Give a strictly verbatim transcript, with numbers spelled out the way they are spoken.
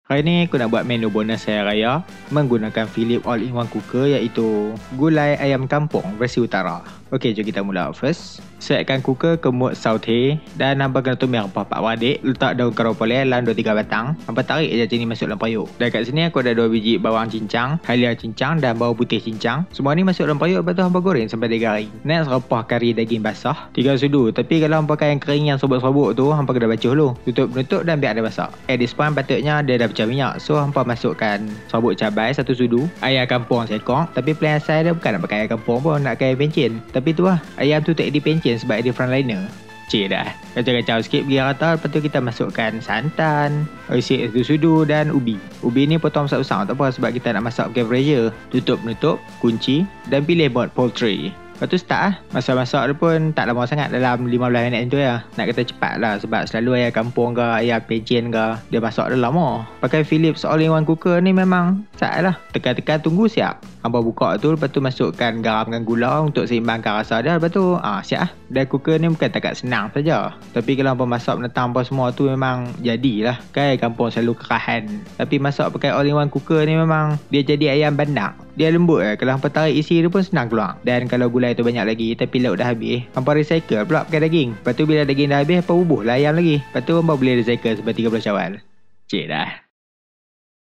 Hari ni aku nak buat menu bonus saya raya menggunakan Philips All-in-One Cooker iaitu gulai ayam kampung versi utara. Okey, jom kita mula. First, siapkan cooker ke mode saute dan hampa kena tumis rempah pak wadik, letak daun karopole dalam dua tiga batang. Hampa tarik je jenis masuk dalam periuk. Dan kat sini aku ada dua biji bawang cincang, halia cincang dan bawang putih cincang. Semua ni masuk dalam periuk, lepas tu hampa goreng sampai dia garing. Next, rempah kari daging basah tiga sudu. Tapi kalau hampa pakai yang kering yang sobok-sobok tu, hampa kena bacuh dulu. Tutup penutup dan biar dia masak. At this point patutnya dia dah pecah minyak. So hampa masukkan sabuk cabai satu sudu, ayam kampung sekong. Tapi plan saya dia bukan nak pakai ayam kampung pun, nak pakai ayam pencen. Tapi tu lah, ayam tu tak di pencen sebab dia frontliner. Cik dah, kacau-kacau sikit bagi rata. Lepas tu kita masukkan santan, isi satu sudu dan ubi. Ubi ni potong besar-besar tak apa sebab kita nak masak pakai pressure. Tutup penutup, kunci dan pilih mode poultry. Lepas tu start lah. Masak-masak dia pun tak lama sangat, dalam lima belas minit tu ya. Nak kata cepat lah sebab selalu ayam kampung ke ayam pencen ke dia masak dah lama. Pakai Philips All-in-One Cooker ni memang sat lah. Tekan-tekan tunggu siap. Hampa buka tu, lepas tu masukkan garam dan gula untuk seimbangkan rasa dia. Lepas tu ah, siap lah. Dan cooker ni bukan takat senang saja. Tapi kalau hampa masak menetang apa semua tu memang jadilah. Kan ayam kampung selalu kerahan. Tapi masak pakai All-in-One Cooker ni memang dia jadi ayam bandar. Dia lembut lah. Kalau hampa tarik isi dia pun senang keluar. Dan kalau gulai tu banyak lagi tapi lauk dah habis, hampa recycle pula pakai daging. Lepas tu bila daging dah habis, hampa bubuh lah ayam lagi. Lepas tu hampa boleh recycle sampai tiga puluh syawal. Cik dah.